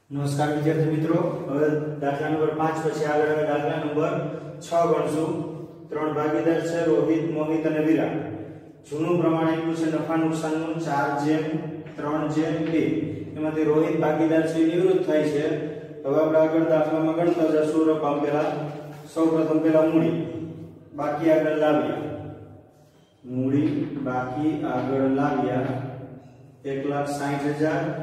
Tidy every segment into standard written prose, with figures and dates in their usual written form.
નમસ્કાર વિદ્યાર્થી મિત્રો, હવે દાખલા નંબર 5 પછી આગળ હવે દાખલા નંબર 6 ગણશું. ત્રણ ભાગીદાર છે રોહિત, મોહિત અને વિરાટ. જૂનું પ્રમાણ આપ્યું છે નફા નુકસાનનું 4/3/2. એમાંથી રોહિત ભાગીદાર છે નિવૃત્ત થાય છે. હવે આપણે આગળ દાખલામાં ગણતા જશું. રકમ પહેલા સૌપ્રથમ પહેલા મૂડી બાકી આગળ લાવ્યા. મૂડી બાકી આગળ લાવ્યા 1,60,000,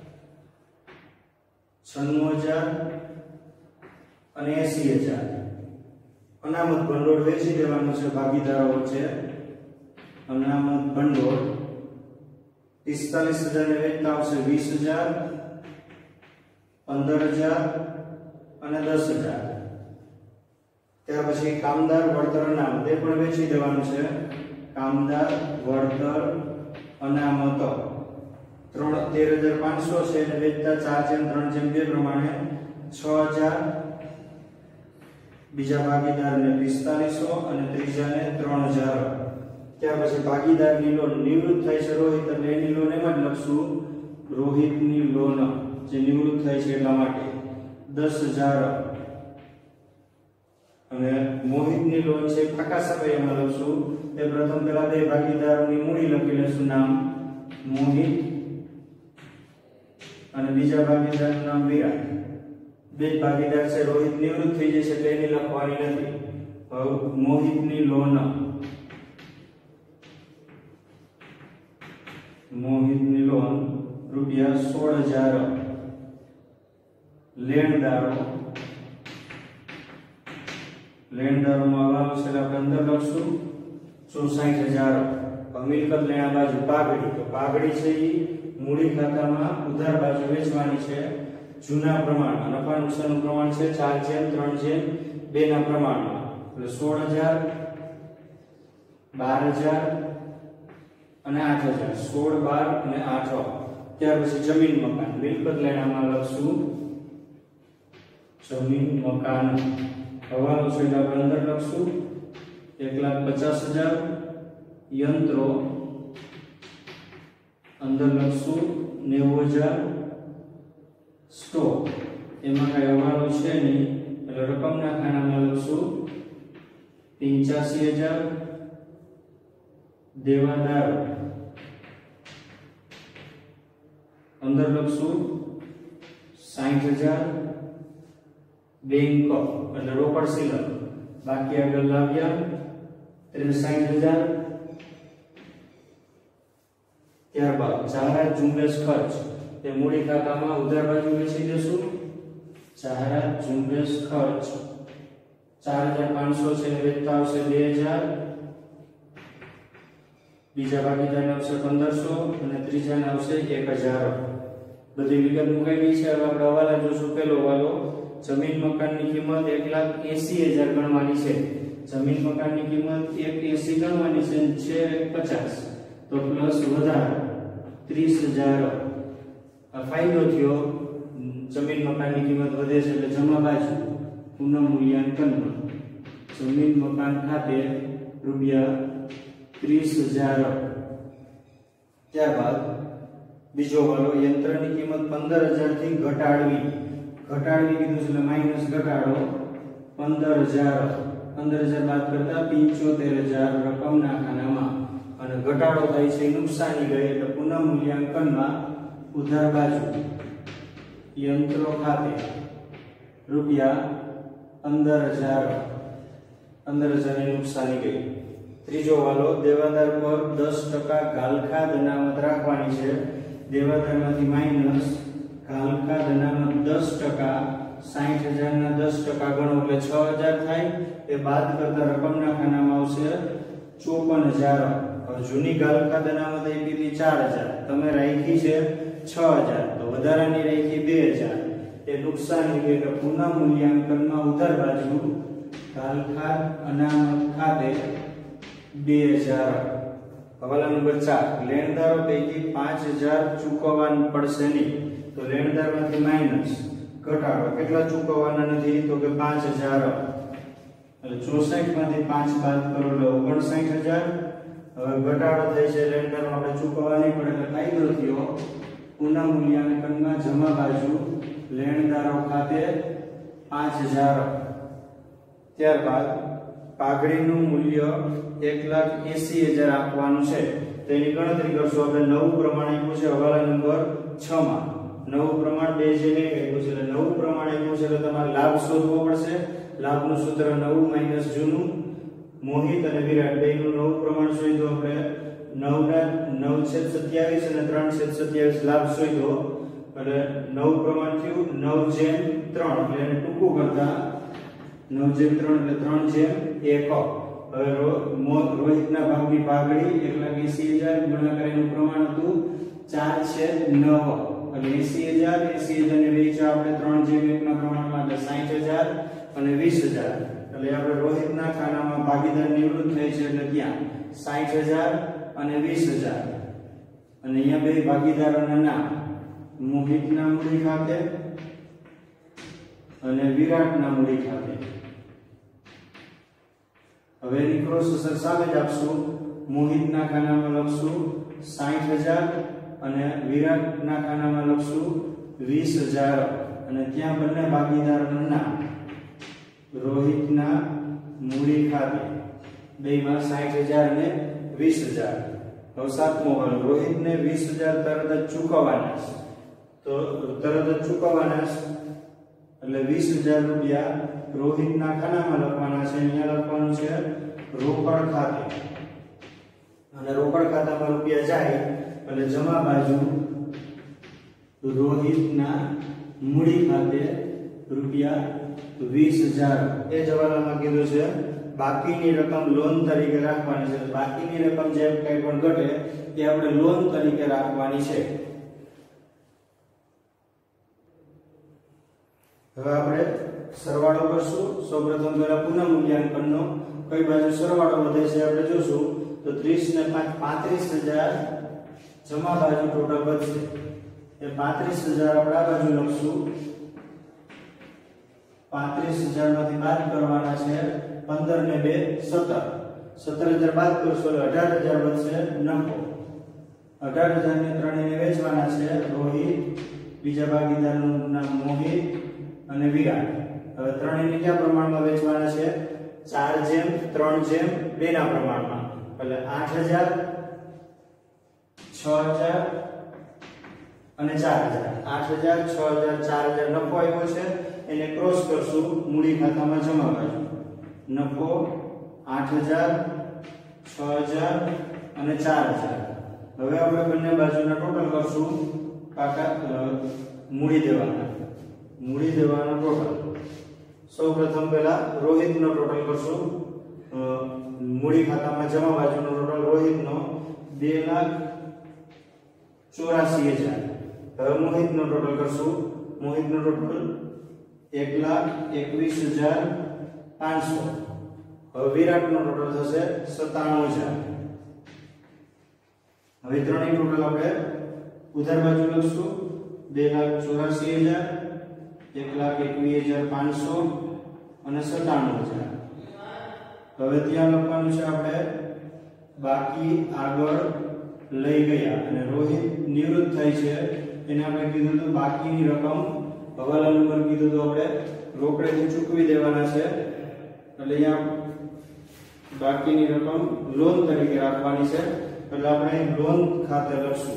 96,000 અને 80,000. અનામત ભંડોળ વેચી દેવાનું છે ભાગીદારો વચ્ચે. અનામત ભંડોળ 45,000 ને વેચતા આવશે 20,000, 15,000 અને 10,000. ત્યાર પછી કામદાર વળતર અનામત એ પણ વેચી દેવાનું છે. કામદાર વળતર અનામત 13,500 છે અને વેચતા 4/3/2 પ્રમાણે 6,000. બીજા ભાગીદારને 4500 અને ત્રીજાને 3,000. ત્યાર પછી ભાગીદારની લોન નિવૃત્ત થાય છે રોહિત, એટલે એની લોન એમ જ લખશું રોહિતની લોન જે નિવૃત્ત થાય છે એટલા માટે 10,000. અને મોહિતની લોન છે પાકા સમયમાં લખશું. એ પ્રથમ પહેલા બે ભાગીદારોની મૂડી લખી લેશું, નામ મોહિત અને બીજા ભાગીદારનું નામ વિરાટ. બે ભાગીદાર છે રોહિત નિવૃત્ત થઈ જશે એટલે એની લખવાની નથી. હવે મોહિતની લોન, મોહિતની લોન રૂપિયા 16,000. લેણદારોમાં અગાઉ છે આપણે અંદર લખશું 64,000. મિલકત લેણા બાજુ પાઘડી, તો પાઘડી છે એ મૂડી ખાતામાં ઉધાર બાજુ વેચવાની છે. જૂના પ્રમાણમાં નફા નુકસાનનું પ્રમાણ છે 4/3/2 ના પ્રમાણમાં, એટલે 16,000, 12,000 અને 8,000. 16, 12 અને 8. ત્યાર પછી જમીન મકાન મિલકત લેણામાં લખશું જમીન મકાન. હવાનો છે એટલે આપણે અંદર લખશું 1,50,000. યંત્રો અંદર લખશું 90,000. સ્ટોક એમાં કઈ હવાનો છે નહીં એટલે રકમના ખાનામાં લખશું 85,000. દેવાદારો અંદર લખશું 60,000. બેંક એટલે રોકડ સિલક બાકી આગળ લાવ્યા 63,000. ત્યારબાદ જાહેરાત ઝુંબેશ ખર્ચ તે મૂડી ખાતામાં ઉધાર બાજુ વેચી દેશું. જાહેરાત ઝુંબેશ ખર્ચ 4,500 છે ને વેચતા આવશે 2,000. બીજા ભાગીદારને આવશે 1,500 અને ત્રીજાને આવશે 1,000. બધી વિગત મુકાઈ ગઈ છે. હવે આપણે હવાલા જોશું. પહેલો હવાલો જમીન મકાનની કિંમત 1,80,000 ગણવાની છે. જમીન મકાનની કિંમત 1,80 ગણવાની છે 50, તો પ્લસ વધારો 30,000. આ ફાયદો થયો. જમીન મકાનની કિંમત વધે છે એટલે જમા બાજુ પુનઃ મૂલ્યાંકનમાં જમીન મકાન ખાતે રૂપિયા 30,000. ત્યારબાદ બીજો વાલો યંત્રની કિંમત 15,000 થી ઘટાડવી કીધું છે એટલે માઈનસ ઘટાડો 15,000. 15,000 બાદ કરતા 75,000 રકમના ખાનામાં. અને ઘટાડો થાય છે નુકસાની ગઈ એટલે પુનઃ મૂલ્યાંકનમાં ઉધાર બાજુ યંત્રો ખાતે રૂપિયા 15,000 ની નુકસાની ગઈ. ત્રીજો વાલો દેવાદાર પર 10% ગાલખાદ અનામત રાખવાની છે. દેવાદારમાંથી માઈનસ ગાલખાદ અનામત 10%, 60,000 ના 10% ગણો એટલે 6,000 થાય. એ બાદ કરતા રકમના ખાનામાં આવશે 54,000. જૂની ગાલખાદ અનામત આપી હતી 4,000, તમે રાખી છે 6,000, તો વધારાની રાખી 2,000. એ નુકસાની ગઈ એટલે પુનઃ મૂલ્યાંકનમાં ઉધાર બાજુ ગાલખાદ અનામત ખાતે 2,000. હવાલા નંબર 4 લેણદારો પૈકી 5,000 ચૂકવવા પડશે નહીં, તો લેણદારમાંથી માઈનસ ઘટાડો. કેટલા ચૂકવવાના નથી? તો કે 5,000. એટલે 64 માંથી 5 બાદ કરો એટલે 59,000. હવે ઘટાડો થાય છે લેણદારમાં આપણે ચૂકવવા નહીં પડે એટલે ફાયદો થયો. પુનઃ મૂલ્યાંકનમાં જમા બાજુ લેણદારો ખાતે 5000. ત્યારબાદ પાઘડીનું મૂલ્ય 1,80,000 આપવાનું છે. તેની ગણતરી કરશું આપણે. નવું પ્રમાણ આપ્યું છે હવાલા નંબર 6 માં. નવું પ્રમાણ 2 જે નહીં આપ્યું છે એટલે નવું પ્રમાણ આપ્યું છે એટલે તમારે લાભ શોધવો પડશે. લાભનું સૂત્ર નવું માઈનસ જૂનું. મોહિત અને વિરાટ બેયનું નવું પ્રમાણ શોધ્યું આપણે. 9/27 અને 3/27 લાભ શોધ્યો એટલે નવું પ્રમાણ થયું 9/3 એટલે એને ટૂંકું કરતા 9/3 એટલે 3/1. હવે રોહિતના ભાગની પાઘડી 1,80,000 ગુણાકાર એનું પ્રમાણ હતું 4/9 એટલે 80,000 ને વેચ્યા આપણે 3/1 ના પ્રમાણમાં એટલે 60,000 અને 20,000 એટલે આપણે રોહિતના ખાનામાં ભાગીદાર નિવૃત્ત થાય છે એટલે ત્યાં 60,000 અને 20,000 અને અહીંયા બે ભાગીદારોના નામ મોહિતના મૂડી ખાતે અને વિરાટના મૂડી ખાતે. હવે એની ક્રોસ અસર સામે જ આપશું. મોહિતના ખાનામાં લખશું 60,000 અને વિરાટના ખાનામાં લખશું 20,000 અને ત્યાં બંને ભાગીદારોના નામ રોહિતના મૂડી ખાતે બેમાં 60,000 અને 20,000. હવે સાતમો વાળો રોહિતને 20,000 તરત જ ચૂકવવાના છે. તો તરત જ ચૂકવવાના છે એટલે 20,000 રૂપિયા રોહિતના ખાનામાં લખવાના છે. અહીંયા લખવાનું છે રોકડ ખાતે અને રોકડ ખાતામાં રૂપિયા જાય એટલે જમા બાજુ રોહિતના મૂડી ખાતે રૂપિયા 20,000 એ જવાલામાં કીધું છે. બાકીની રકમ લોન તરીકે રાખવાની છે. બાકીની રકમ જે કંઈ પણ ઘટે એ આપણે લોન તરીકે રાખવાની છે. હવે આપણે સરવાળો કરશું. સૌપ્રથમ પહેલા પુનઃ મૂલ્યાંકનનો કઈ બાજુ સરવાળો વધે છે આપણે જોશું. તો 30 ને 5 35,000 જમા બાજુ ટોટલ વધશે. એ 35,000 આપણે આ બાજુ લખશું. 35,000 માંથી બાદ કરવાના છે 15 ને 2 17. 17,000 બાદ કરશો એટલે 18,000 વધશે નફો. 18,000 ને ત્રણેયને વેચવાના છે રોહિત, બીજા ભાગીદારનું નામ મોહિત અને વિરાટ. હવે ત્રણેયને કયા પ્રમાણમાં વેચવાના છે? 4/3/2 ના પ્રમાણમાં. એટલે 8,000 6,000 અને 4,000. 8,000 6,000 4,000 નફો આવ્યો છે. એને ક્રોસ કરશું મૂડી ખાતામાં જમા બાજુ. નફો 8,000 6,000 અને 4,000. હવે આપણે બંને બાજુના ટોટલ કરશું. મૂડી દેવાના ટોટલ. સૌપ્રથમ પહેલા રોહિતનો ટોટલ કરશું. મૂડી ખાતામાં જમા બાજુનો ટોટલ રોહિતનો 2,84,000. હવે મોહિતનો ટોટલ કરશું. મોહિતનો ટોટલ 1,21,500. હવે વિરાટનો ટોટલ થશે 97,000. હવે ત્રણેય ટોટલ આપણે ઉધાર બાજુ લખશું. 2,84,000 1,21,500 અને 97,000. હવે ત્યાં લખવાનું છે આપણે બાકી આગળ લઈ ગયા અને રોહિત નિવૃત્ત થાય છે એને આપણે કીધું હતું બાકીની રકમ હવાલા નંબર કીધું તો આપણે રોકડેથી ચૂકવી દેવાના છે. એટલે અહીંયા બાકીની રકમ લોન તરીકે રાખવાની છે. એટલે આપણે લોન ખાતે લખશું.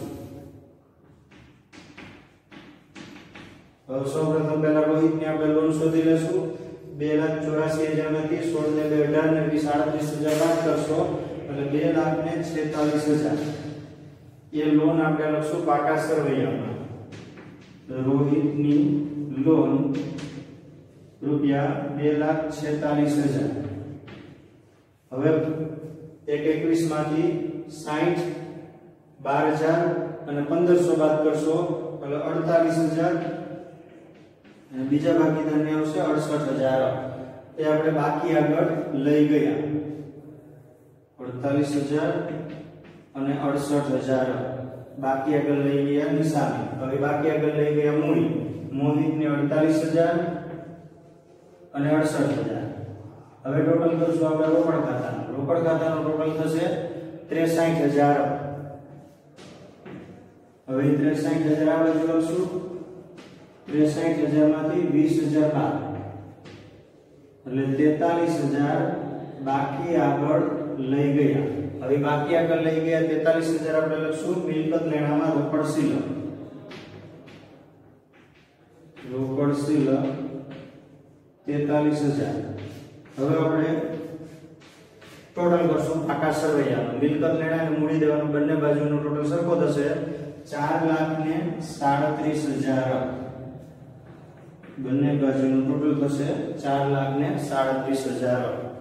હવે સૌપ્રથમ પહેલા રોહિતની આપણે લોન શોધી લેશું. 2,84,000 માંથી 16 ને 2 18 ને 20 38,000 બાદ કરશો એટલે 2,46,000 એ લોન આપણે લખશું પાકા સરવૈયામાં. રોહિતની લોન રૂપિયા 2,46,000. હવે 1,21 માંથી 60 12,000 અને 1,500 બાદ કરશો એટલે 48,000 અને બીજા ભાગીદારને આવશે 68,000. એ આપણે બાકી આગળ લઈ ગયા 48,000 અને 68,000 બાકી આગળ લઈ ગયા નિશાની. હવે બાકી આગળ લઈ ગયા મૂડી. મોહિતને 48,000 અને 68,000. હવે ટોટલ કરશું આપણે રોકડ ખાતાનું. રોકડ ખાતાનો ટોટલ થશે 63,000. હવે 63,000 આ બાજુ લખશું 63,000 માંથી 20,000 બાદ એટલે 43,000 બાકી આગળ લઈ ગયા। હવે બાકી આગળ લઈ ગયા 43,000 આપણે લખશું મિલકત લેણામાં રોકડ શિલક। રોકડ શિલક 43,000। હવે આપણે ટોટલ કરશું પાકા સરવૈયા। મિલકત લેણા અને મૂડી દેવાનું બંને બાજુનો ટોટલ સરખો થશે 4,37,000। બંને બાજુનું ટોટલ થશે 4,37,000।